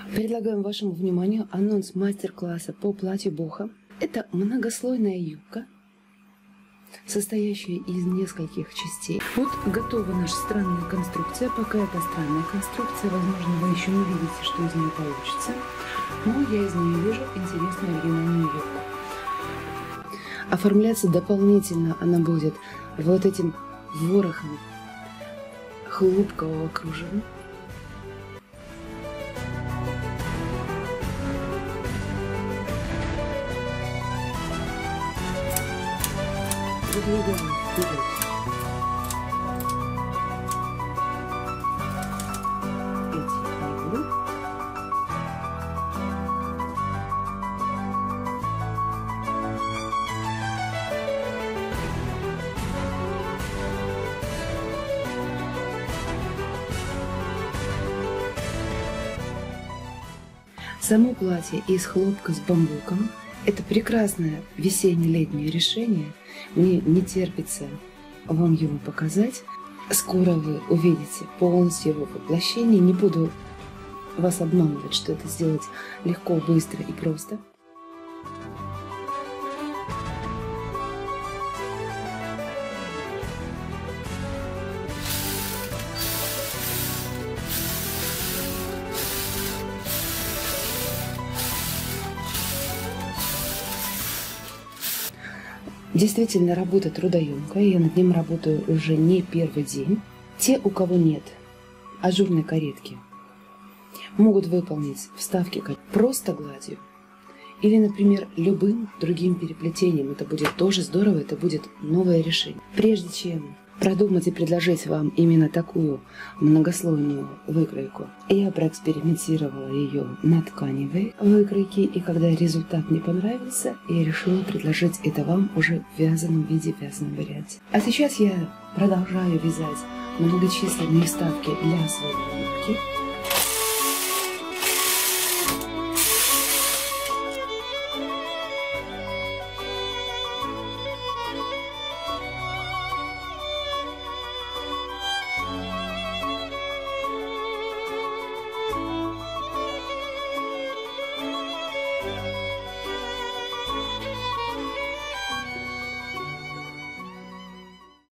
Предлагаем вашему вниманию анонс мастер-класса по платью боха. Это многослойная юбка, состоящая из нескольких частей. Вот готова наша странная конструкция. Пока это странная конструкция, возможно, вы еще не видите, что из нее получится. Но я из нее вижу интересную оригинальную юбку. Оформляться дополнительно она будет вот этим ворохом хлопкового кружева. Выдвигаем вперед. Эти иглы. Само платье из хлопка с бамбуком. Это прекрасное весенне-летнее решение. Мне не терпится вам его показать. Скоро вы увидите полностью его воплощение. Не буду вас обманывать, что это сделать легко, быстро и просто. Действительно, работа трудоемкая, я над ним работаю уже не первый день. Те, у кого нет ажурной каретки, могут выполнить вставки просто гладью или, например, любым другим переплетением. Это будет тоже здорово, это будет новое решение. Прежде чем продумать и предложить вам именно такую многослойную выкройку, я проэкспериментировала ее на тканевой выкройке, и когда результат мне понравился, я решила предложить это вам уже в вязаном виде, в вязаном варианте. А сейчас я продолжаю вязать многочисленные вставки для своей юбки.